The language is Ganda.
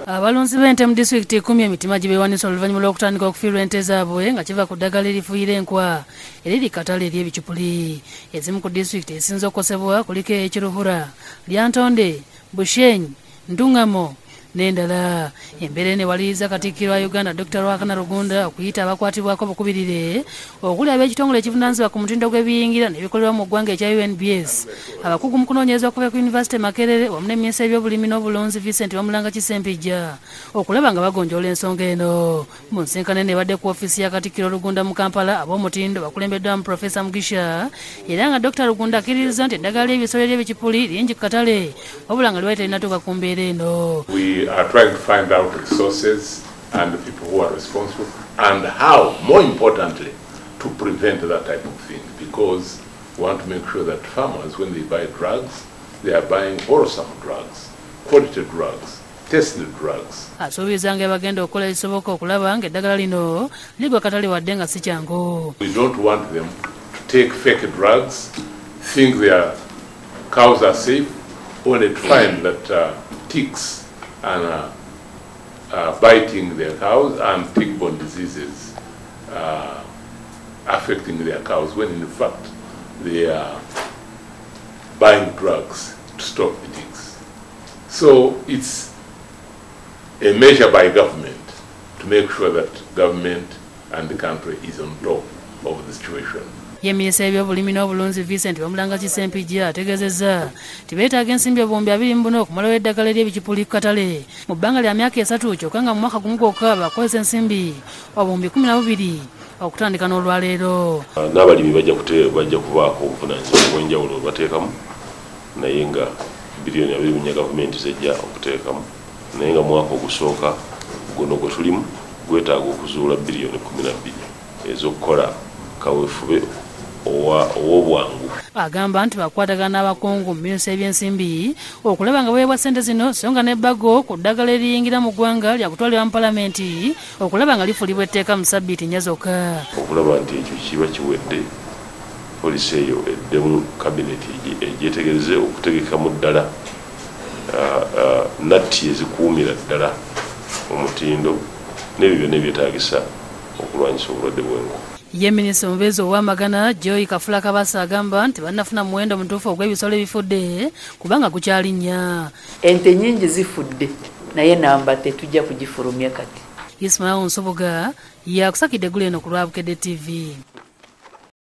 Abalunzi b'ente mu disitulikiti 10 emitima gibeewanisa oluvannyuma lw'okutandika okufiirwa ente zaabwe nga kiva ku ddagala erifuuyira enkwa eriri katale ery'ebicupuli. Ezimu ku disitulikiti ezisinze okukosebwa kuliko ekiruhura, Lyantonde, Bushenyi, Ntungamo n'endala. Embeera eno ewaliriza Katikkiro wa Uganda Dr. Rwakana Rugunda okuyita abakwatibwako bukubirire okuli ab'ekitongole ekivunaanyizibwa ku mutindo gw'ebiyingira n'ebikolebwa mu ggwanga ekya UNBS, abakugu mu kunoonyereza okuva ku Yunivasite Makerere wamu ne Minisita y'ebyobulimi n'obulunzi Vincent Bamulanga Kisempijja okulaba nga bagonjoola ensonga eno. Mu nsisinkano eno ebadde ku ofiisi ya Katikkiro Rugunda mu Kampala, ab'omutindo bakulembeddwamu Profesa Mugisha era nga Dr. Rugunda akkiririza nti eddagala ly'ebisolo eby'ebicupuli lingi ku katale wabula nga lwali terinatuuka ku mbeera eno. We are trying to find out the sources and the people who are responsible and how, more importantly, to prevent that type of thing, because we want to make sure that farmers, when they buy drugs, they are buying wholesome drugs, quality drugs, tested drugs. Asuubizanga bagenda okukola ekisoboka okulaba nga eddagala lino ligwa katale wadde nga si kyangu. We don't want them to take fake drugs, think their cows are safe, only to find that ticks and biting their cows and tick-borne diseases affecting their cows, when in fact they are buying drugs to stop the ticks. So it's a measure by government to make sure that government and the country is on top of the situation. Ye Minisita y'ebyobulimi n'obulunzi Vincent Bamulanga Kisempijja ategeezezza nti beetaaga ensimbi obumbi 24 okumalawo eddagala ery'ebicupuli ku katale mu bbanga lya myaka 3 kyokka nga mu mwaka gumu gwokka bakozesa ensimbi obumbi 12 okutandika n'olwaleero. N'abalimi bajja kubaako obuvunaanyizibwa obw'enjawulo bateekamu, naye nga biliyoni 2 gavumenti zejja okuteekamu, naye nga mwaka ogusooka guno gwe tulimu gwetaaga okuzuula biliyoni 12 ez'okukola kaweefube ow'obwangu. Agamba nti bakwatagana n'abakungu mu minisitule y'ebyensimbi okulaba nga baweebwa ssente zino so nga n'ebbago ku ddagala eriyingira mu ggwanga lya kutwalibwa mu palamenti okulaba nga lifuulibwa etteeka mu ssabbiiti 4 zokka. Okulaba nti ekyo kiba kiwedde, poliisi eyo eddemu kabineti egyetegereze okutegekamu ddala natti ezikuumira ddala omutindo n'ebyo byonna ebyetaagisa okulwanyisa obulwadde bw'enku. Ye Minisita omubeezi ow'amagana Joy Kafula Kabasa agamba nti bannafuna muwendo mutuufu ogw'ebisolo ebifudde kubanga gukyalinnya. Ente nnyingi zifudde naye namba tetujja kugifulumya kati. Ismail Nsoboga yakusakidde eggulu eno ku Lwabukedde TV.